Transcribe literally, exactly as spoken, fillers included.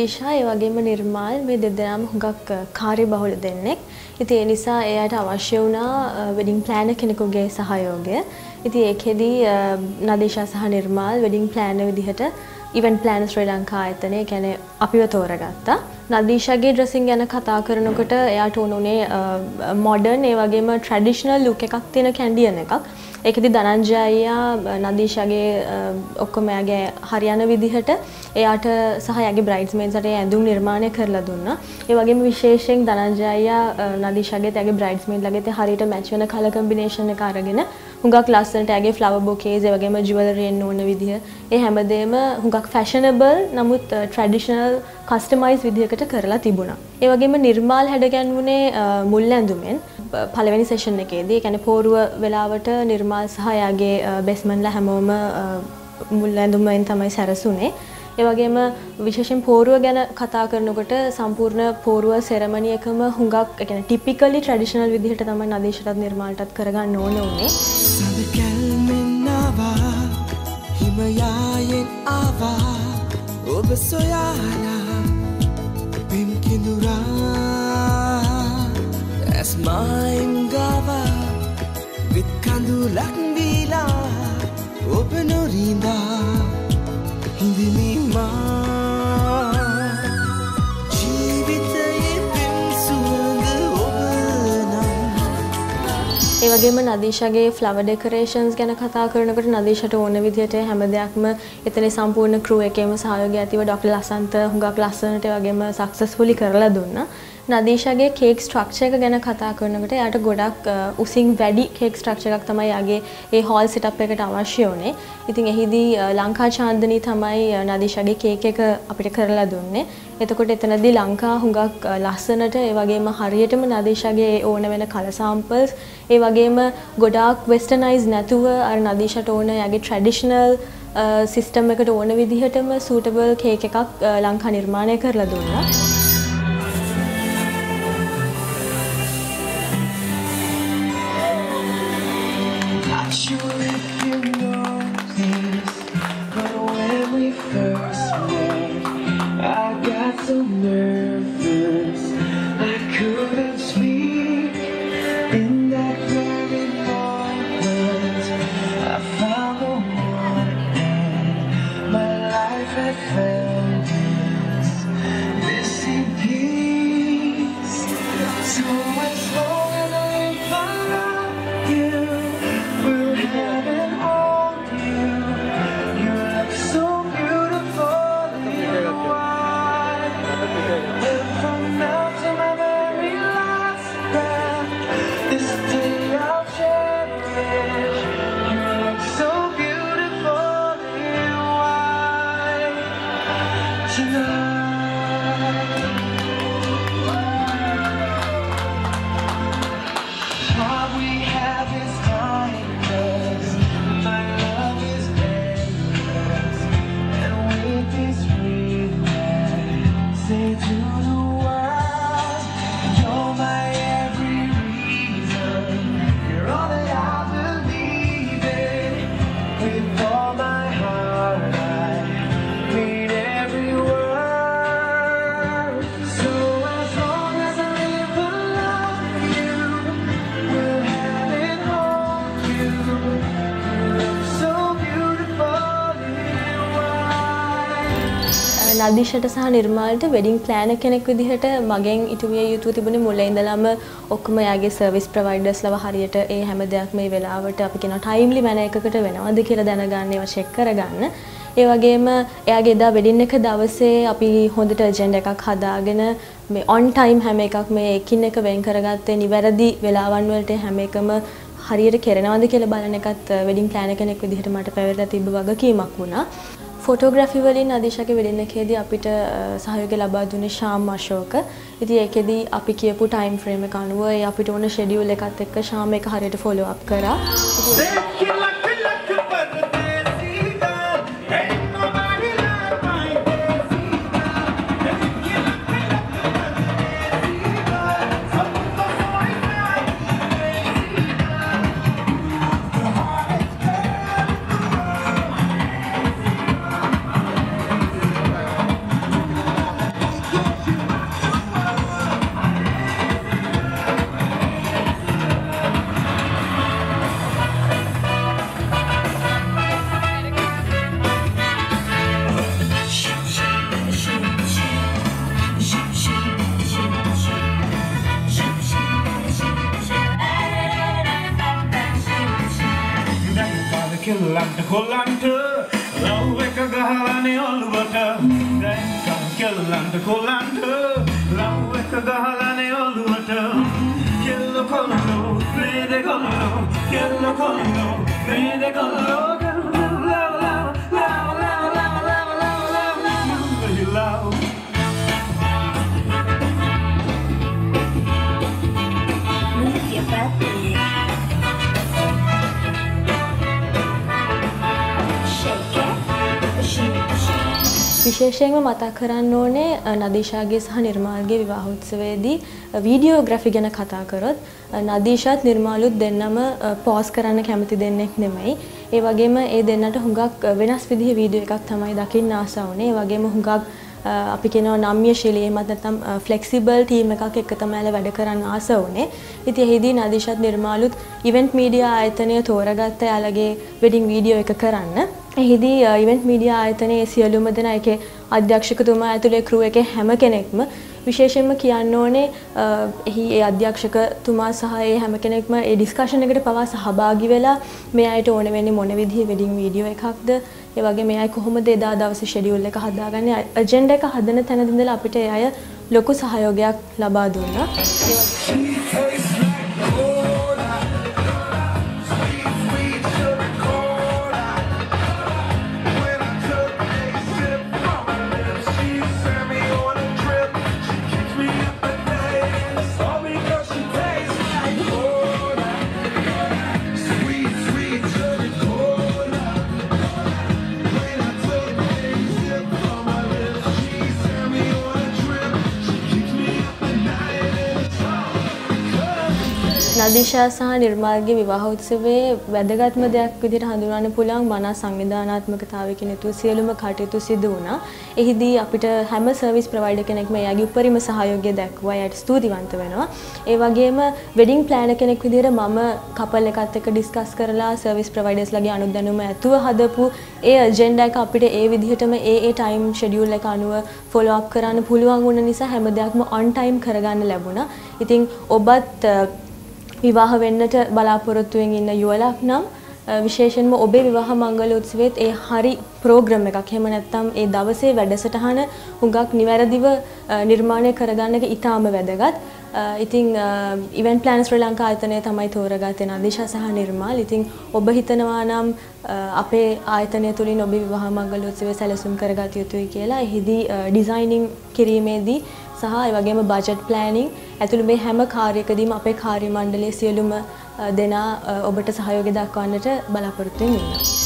නදීෂා ඒ වගේම නිර්මාල් මේ දෙදෙනාම හුඟක් කාර්යබහුල දෙන්නෙක්. ඉතින් ඒ නිසා එයාට අවශ්‍ය වුණා වෙඩින් ප්ලෑනර් කෙනෙකුගේ සහයෝගය. ඉතින් ඒකෙදි නදීෂා සහ නිර්මාල් වෙඩින් ප්ලෑනර් විදිහට ඉවෙන්ට් ප්ලෑනර් ශ්‍රී ලංකා ආයතනය කියන්නේ අපිව තෝරගත්තා. නදීෂාගේ ඩ්‍රෙසින් ගැන කතා කරනකොට එයාට උනුනේ මොඩර්න් ඒ වගේම ට්‍රැඩිෂනල් ලුක් එකක් තියෙන කැන්ඩියන් එකක්. ඒකෙදි ධනංජය අයියා නදීෂාගේ ඔක්කොම එයාගේ හරියන විදිහට එයාට සහ එයාගේ බ්‍රයිඩ්ස්මේඩ්ස්ට ඇඳුම් නිර්මාණය කරලා දුන්නා. ඒ වගේම විශේෂයෙන් ධනංජය අයියා නදීෂාගේ එයාගේ බ්‍රයිඩ්ස්මේඩ්ලාගේ හරියට මැච් වෙන කලර් කම්බිනේෂන් එක අරගෙන හුඟක් ලස්සනට එයාගේ ෆ්ලවර් බොකේස් ඒ වගේම ජුවලරි එන්න ඕන විදිහ ඒ හැමදේම හුඟක් ෆැෂනබල් නමුත් ට්‍රැඩිෂනල් කස්ටමයිස් විදිහකට කරලා තිබුණා. ඒ වගේම නිර්මාල් හැඩගැන්වුනේ මුල් ඇඳුමෙන් පළවෙනි සෙෂන් එකේදී. ඒ කියන්නේ පෝරුව වෙලාවට නිර්මාල් සහ එයාගේ බෙස්මන්ලා හැමෝම මුල් ඇඳුමෙන් තමයි සැරසුනේ. ඒ වගේම විශේෂයෙන් පෝරුව ගැන කතා කරනකොට සම්පූර්ණ පෝරුව සෙරමනි එකම හුඟක් ඒ කියන්නේ ටිපිකලි ට්‍රැඩිෂනල් විදිහට තමයි නදීෂාටත් නිර්මාල්ටත් කරගන්න ඕන උනේ. සදකල්මෙන් ආවා හිමයායෙන් ආවා ඔබ සොයාලා පින් කිඳුරා ඇස් මයින් ගාවා විත් කඳුලක් වීලා ඔබ නොරින්දා හිඳිමිමා ජීවිතයේ පින් සුවඳ ඔබ නම්. ඒ වගේම නදීෂාගේ ෆ්ලවර් ඩෙකොරේෂන්ස් ගැන කතා කරනකොට නදීෂාට ඕන විදිහට හැම දෙයක්ම එතන සම්පූර්ණ ක්‍රූ එකේම සහයෝගය ඇතිව ඩොක්ටර් ලසන්ත හුඟක් ලස්සනට ඒ වගේම සක්සස්ෆුලි කරලා දුන්නා. නදීෂාගේ කේක් ස්ට්‍රක්චර් එක ගැන කතා කරනකොට එයාට ගොඩක් උසින් වැඩි කේක් ස්ට්‍රක්චර් එකක් තමයි යාගේ ඒ හෝල් සෙටප් එකට අවශ්‍ය වුනේ. ඉතින් එහිදී ලංකා චාන්දනී තමයි නදීෂාගේ කේක් එක අපිට කරලා දුන්නේ. එතකොට එතනදී ලංකා හුඟක් ලස්සනට ඒ වගේම හරියටම නදීෂාගේ ඕන වෙන කලර් සැම්පල්ස් ඒ වගේම ගොඩාක් වෙස්ටර්නයිස් නැතුව අර නදීෂාට ඕන යාගේ ට්‍රැඩිෂනල් සිස්ටම් එකට ඕන විදිහටම සූටබල් කේක් එකක් ලංකා නිර්මාණය කරලා දුන්නා. Sure if you know this, but when we first met, I got so nervous I couldn't speak. In that very moment, I found the one, and my life had found its missing piece. So as long as I find you. නදීෂාට සහ නිර්මාල්ට wedding ප්ලෑනර් කෙනෙක් විදිහට මගෙන් ඉටු විය යුතු තිබුණේ මුල ඉඳලම ඔක්කොම යාගේ සර්විස් ප්‍රොවයිඩර්ස්ලව හරියට ඒ හැම දෙයක් මේ වෙලාවට අපි කියන ටයිම්ලි මැනර් එකකට වෙනවද කියලා දැනගන්න ඒවා චෙක් කරගන්න. ඒ වගේම එයාගේ එදා වෙඩින් එක දවසේ අපි හොඳට ඇජෙන්ඩා එකක් හදාගෙන මේ ඔන් ටයිම් හැම එකක් මේ එකින් එක වෙන් කරගත්තේ නිවැරදි වෙලාවන් වලට හැම එකම හරියට කරනවද කියලා බලන එකත් වෙඩින් ප්ලෑනර් කෙනෙක් විදිහට මට පැවරලා තිබ්බ වගකීමක් වුණා. ෆොටෝග්‍රැෆි වලින් නදීෂාගේ වෙඩින් එකේදී අපිට සහයෝගය ලබා දුන්නේ ශාම් අශෝක. ඉතින් ඒකෙදී අපි කියපු ටයිම් ෆ්‍රේම් එක අනුව ඒ අපිට ඕන ෂෙඩියුල් එකත් එක්ක ශාම් එක හරියට ෆොලෝ අප් කරා. කොල්ලන්ට ලව් එක ගහලානේ ඔළුවට දැන් කෙල්ලන්ට කොල්ලන්ට ලව් එක ගහලානේ ඔළුවට කෙල්ල කොල්ලෝ මේ දෙ කොල්ලෝ කෙල්ල කොල්ලෝ මේ දෙ කොල්ලෝ විශේෂයෙන්ම මතක් කරන්න ඕනේ නදීෂාගේ සහ නිර්මාල්ගේ විවාහ උත්සවයේදී වීඩියෝග්‍රැෆි ගැන කතා කරොත් නදීෂාත් නිර්මාලුත් දෙන්නම පෝස් කරන්න කැමති දෙන්නෙක් නෙමෙයි. ඒ වගේම ඒ දෙන්නට හුඟක් වෙනස් විදිහේ වීඩියෝ එකක් තමයි දකින්න ආස වුනේ. ඒ වගේම හුඟක් අපි කියනවා නම්‍යශීලී එහෙමත් නැත්නම් ෆ්ලෙක්සිබල් ටීම් එකක් එක්ක තමයි වැඩ කරන්න ආස වුනේ. ඉතින් එහිදී නදීෂාත් නිර්මාලුත් ඉවෙන්ට් මීඩියා ආයතනය තෝරගත්ත යාළගේ වෙඩින් වීඩියෝ එක කරන්න. එහිදී ඉවෙන්ට් මීඩියා ආයතනයේ සියලුම දෙනා ඒකේ අධ්‍යක්ෂකතුමා ඇතුළේ ක්‍රූ එකේ හැම කෙනෙක්ම විශේෂයෙන්ම කියන්න ඕනේ එහි ඒ අධ්‍යක්ෂකතුමා සහ ඒ හැම කෙනෙක්ම ඒ ඩිස්කෂන් එකට පවා සහභාගී වෙලා මේ අයට ඕන වෙන්නේ මොන විදිහේ වෙඩින් වීඩියෝ එකක්ද ඒ වගේ මේ අය කොහොමද එදා දවසේ ෂෙඩියුල් එක හදාගන්නේ අජෙන්ඩා එක හදන තැන ඉඳලා අපිට ඒ අය ලොකු සහයෝගයක් ලබා දුන්නා. නදීෂා සහ නිර්මාල්ගේ විවාහ උත්සවයේ වැදගත්ම දෙයක් විදිහට හඳුන්වන්න පුළුවන් මනා සංවිධානාත්මකතාවයකින් යුතුව සියලුම කටයුතු සිදු වුණා. එහිදී අපිට හැම සර්විස් ප්‍රොවයිඩර් කෙනෙක්ම එයාගේ උපරිම සහයෝගය දැක්වුවා. එයාට ස්තුතිවන්ත වෙනවා. ඒ වගේම වෙඩින් ප්ලෑනර් කෙනෙක් විදිහට මම කපල් එකත් එක්ක ඩිස්කස් කරලා සර්විස් ප්‍රොවයිඩර්ස්ලාගේ අනුදැනුම ඇතුව හදපු ඒ අජෙන්ඩා එක අපිට ඒ විදිහටම ඒ ඒ ටයිම් ෂෙඩියුල් එක අනුව ෆොලෝ අප් කරන්න පුළුවන් වුණ නිසා හැම දෙයක්ම ඔන් ටයිම් කරගන්න ලැබුණා. ඉතින් ඔබත් විවාහ වෙන්නට බලාපොරොත්තුවෙන් ඉන්න යුවලක් නම් විශේෂයෙන්ම ඔබේ විවාහ මංගල උත්සවයේත් ඒ හරි ප්‍රෝග්‍රෑම් එකක් එහෙම නැත්නම් ඒ දවසේ වැඩසටහන හුඟක් නිවැරදිව නිර්මාණය කරගන්න එක ඉතාම වැදගත්. ඉතින් ඉවෙන්ට් ප්ලෑනර් ශ්‍රී ලංකා ආයතනය තමයි තෝරගත්තේ නදීෂා සහ නිර්මාල්. ඉතින් ඔබ හිතනවා නම් අපේ ආයතනය තුලින් ඔබේ විවාහ මංගල උත්සවය සැලසුම් කරගත යුතුයි කියලා එහිදී ඩිසයිනින් කිරීමේදී සහ ඒ වගේම බජට් ප්ලෑනින් ඇතුළු මේ හැම කාර්යකදීම අපේ කාර්ය මණ්ඩලයේ සියලුම දෙනා ඔබට සහයෝගය දක්වන්නට බලාපොරොත්තු වෙනවා.